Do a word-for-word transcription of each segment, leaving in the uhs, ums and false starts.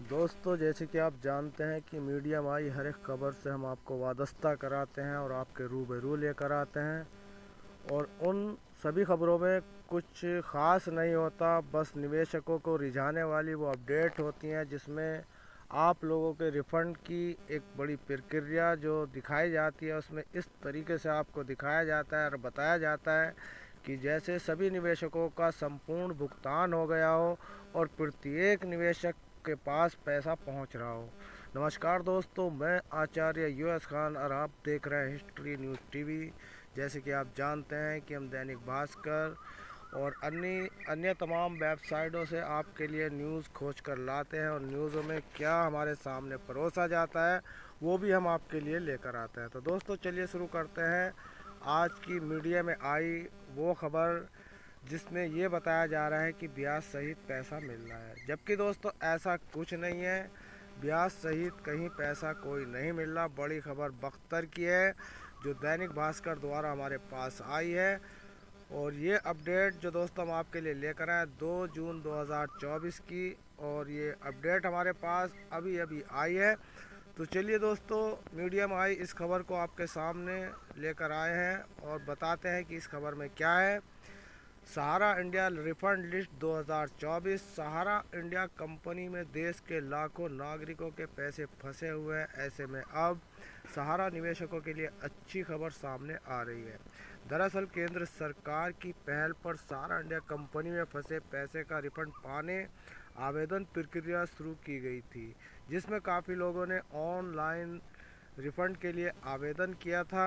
दोस्तों, जैसे कि आप जानते हैं कि मीडिया में आई हर एक खबर से हम आपको वाबस्ता कराते हैं और आपके रूबरू लेकर आते हैं। और उन सभी खबरों में कुछ ख़ास नहीं होता, बस निवेशकों को रिझाने वाली वो अपडेट होती हैं जिसमें आप लोगों के रिफ़ंड की एक बड़ी प्रक्रिया जो दिखाई जाती है, उसमें इस तरीके से आपको दिखाया जाता है और बताया जाता है कि जैसे सभी निवेशकों का संपूर्ण भुगतान हो गया हो और प्रत्येक निवेशक के पास पैसा पहुंच रहा हो। नमस्कार दोस्तों, मैं आचार्य यूएस खान और आप देख रहे हैं हिस्ट्री न्यूज़ टीवी। जैसे कि आप जानते हैं कि हम दैनिक भास्कर और अन्य अन्य तमाम वेबसाइटों से आपके लिए न्यूज़ खोज कर लाते हैं और न्यूज़ों में क्या हमारे सामने परोसा जाता है वो भी हम आपके लिए लेकर आते हैं। तो दोस्तों, चलिए शुरू करते हैं आज की मीडिया में आई वो खबर जिसमें ये बताया जा रहा है कि ब्याज सहित पैसा मिल रहा है, जबकि दोस्तों ऐसा कुछ नहीं है। ब्याज सहित कहीं पैसा कोई नहीं मिल रहा। बड़ी खबर बख्तर की है जो दैनिक भास्कर द्वारा हमारे पास आई है। और ये अपडेट जो दोस्तों हम आपके लिए लेकर आए दो जून दो हज़ार चौबीस की, और ये अपडेट हमारे पास अभी अभी आई है। तो चलिए दोस्तों, मीडिया में आई इस खबर को आपके सामने लेकर आए हैं और बताते हैं कि इस खबर में क्या है। सहारा इंडिया रिफंड लिस्ट दो हज़ार चौबीस। सहारा इंडिया कंपनी में देश के लाखों नागरिकों के पैसे फंसे हुए हैं। ऐसे में अब सहारा निवेशकों के लिए अच्छी खबर सामने आ रही है। दरअसल केंद्र सरकार की पहल पर सहारा इंडिया कंपनी में फंसे पैसे का रिफंड पाने आवेदन प्रक्रिया शुरू की गई थी, जिसमें काफ़ी लोगों ने ऑनलाइन रिफंड के लिए आवेदन किया था।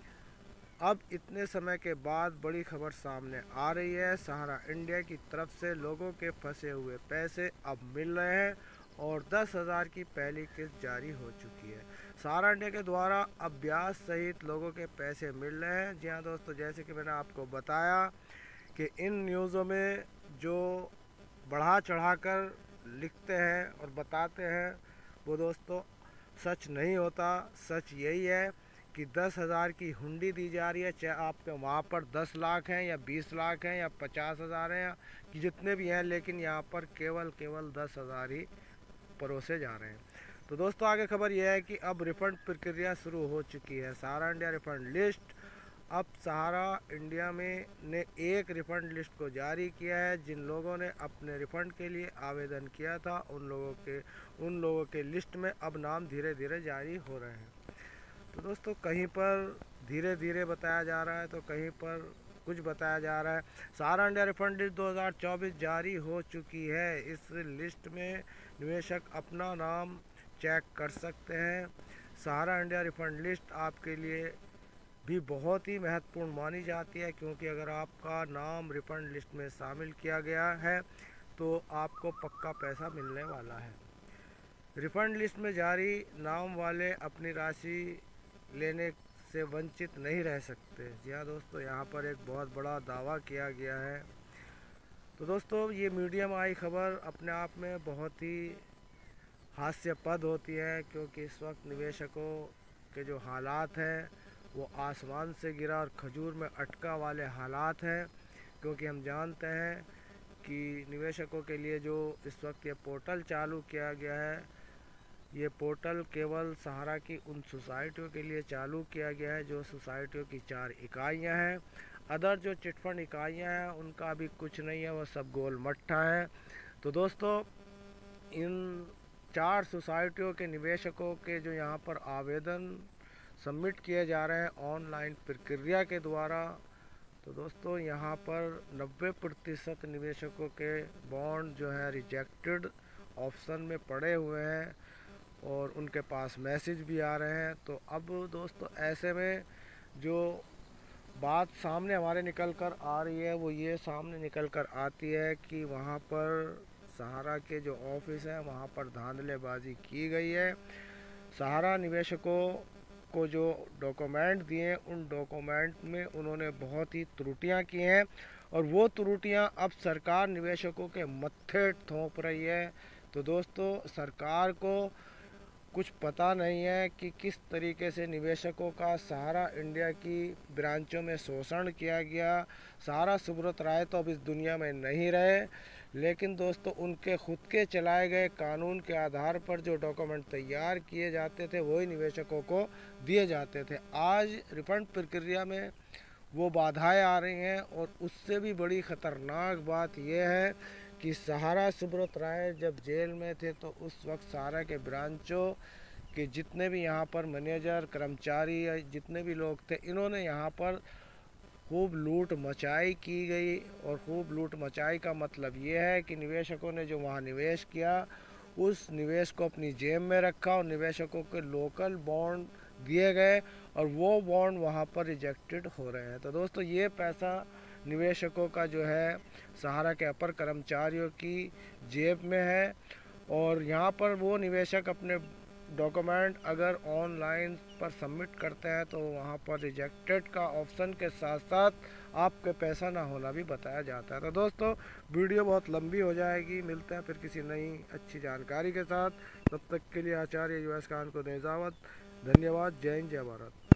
अब इतने समय के बाद बड़ी खबर सामने आ रही है। सहारा इंडिया की तरफ से लोगों के फंसे हुए पैसे अब मिल रहे हैं और दस हज़ार की पहली किस्त जारी हो चुकी है। सहारा इंडिया के द्वारा अब ब्याज सहित लोगों के पैसे मिल रहे हैं। जी हाँ दोस्तों, जैसे कि मैंने आपको बताया कि इन न्यूज़ों में जो बढ़ा चढ़ाकर लिखते हैं और बताते हैं वो दोस्तों सच नहीं होता। सच यही है कि दस हज़ार की हुंडी दी जा रही है, चाहे आपके वहाँ पर दस लाख हैं या बीस लाख हैं या पचास हज़ार हैं या कि जितने भी हैं, लेकिन यहाँ पर केवल केवल दस हज़ार ही परोसे जा रहे हैं। तो दोस्तों, आगे खबर यह है कि अब रिफ़ंड प्रक्रिया शुरू हो चुकी है। Sahara India refund list. अब सहारा इंडिया में ने एक रिफ़ंड लिस्ट को जारी किया है। जिन लोगों ने अपने रिफ़ंड के लिए आवेदन किया था उन लोगों के उन लोगों के लिस्ट में अब नाम धीरे धीरे जारी हो रहे हैं। तो दोस्तों, कहीं पर धीरे धीरे बताया जा रहा है तो कहीं पर कुछ बताया जा रहा है। सहारा इंडिया रिफंड लिस्ट दो हज़ार चौबीस जारी हो चुकी है। इस लिस्ट में निवेशक अपना नाम चेक कर सकते हैं। सहारा इंडिया रिफंड लिस्ट आपके लिए भी बहुत ही महत्वपूर्ण मानी जाती है, क्योंकि अगर आपका नाम रिफंड लिस्ट में शामिल किया गया है तो आपको पक्का पैसा मिलने वाला है। रिफंड लिस्ट में जारी नाम वाले अपनी राशि लेने से वंचित नहीं रह सकते। जी हाँ दोस्तों, यहाँ पर एक बहुत बड़ा दावा किया गया है। तो दोस्तों, ये मीडिया में आई खबर अपने आप में बहुत ही हास्यास्पद होती है, क्योंकि इस वक्त निवेशकों के जो हालात हैं वो आसमान से गिरा और खजूर में अटका वाले हालात हैं। क्योंकि हम जानते हैं कि निवेशकों के लिए जो इस वक्त ये पोर्टल चालू किया गया है, ये पोर्टल केवल सहारा की उन सोसाइटियों के लिए चालू किया गया है जो सोसाइटियों की चार इकाइयां हैं। अदर जो चिटफंड इकाइयां हैं उनका अभी कुछ नहीं है, वो सब गोल मट्ठा है। तो दोस्तों, इन चार सोसाइटियों के निवेशकों के जो यहाँ पर आवेदन सबमिट किए जा रहे हैं ऑनलाइन प्रक्रिया के द्वारा, तो दोस्तों यहाँ पर नब्बे प्रतिशत निवेशकों के बॉन्ड जो है रिजेक्टेड ऑप्शन में पड़े हुए हैं और उनके पास मैसेज भी आ रहे हैं। तो अब दोस्तों ऐसे में जो बात सामने हमारे निकल कर आ रही है वो ये सामने निकल कर आती है कि वहाँ पर सहारा के जो ऑफिस है वहाँ पर धांधलेबाजी की गई है। सहारा निवेशकों को जो डॉक्यूमेंट दिए उन डॉक्यूमेंट में उन्होंने बहुत ही त्रुटियां की हैं और वो त्रुटियां अब सरकार निवेशकों के मत्थे थोप रही है। तो दोस्तों, सरकार को कुछ पता नहीं है कि किस तरीके से निवेशकों का सहारा इंडिया की ब्रांचों में शोषण किया गया। सहारा सुब्रत राय तो अब इस दुनिया में नहीं रहे, लेकिन दोस्तों उनके खुद के चलाए गए कानून के आधार पर जो डॉक्यूमेंट तैयार किए जाते थे वही निवेशकों को दिए जाते थे। आज रिफंड प्रक्रिया में वो बाधाएं आ रही हैं, और उससे भी बड़ी ख़तरनाक बात यह है कि सहारा सुब्रत राय जब जेल में थे तो उस वक्त सहारा के ब्रांचों के जितने भी यहाँ पर मैनेजर, कर्मचारी या जितने भी लोग थे, इन्होंने यहाँ पर खूब लूट मचाई की गई। और खूब लूट मचाई का मतलब ये है कि निवेशकों ने जो वहाँ निवेश किया उस निवेश को अपनी जेब में रखा और निवेशकों के लोकल बॉन्ड दिए गए और वो बॉन्ड वहाँ पर रिजेक्टेड हो रहे हैं। तो दोस्तों ये पैसा निवेशकों का जो है सहारा के अपर कर्मचारियों की जेब में है, और यहाँ पर वो निवेशक अपने डॉक्यूमेंट अगर ऑनलाइन पर सबमिट करते हैं तो वहाँ पर रिजेक्टेड का ऑप्शन के साथ साथ आपके पैसा ना होना भी बताया जाता है। तो दोस्तों वीडियो बहुत लंबी हो जाएगी, मिलते हैं फिर किसी नई अच्छी जानकारी के साथ। तब तक के लिए आचार्य युवराज खान को दे इजाज़त। धन्यवाद। जय हिंद, जय भारत।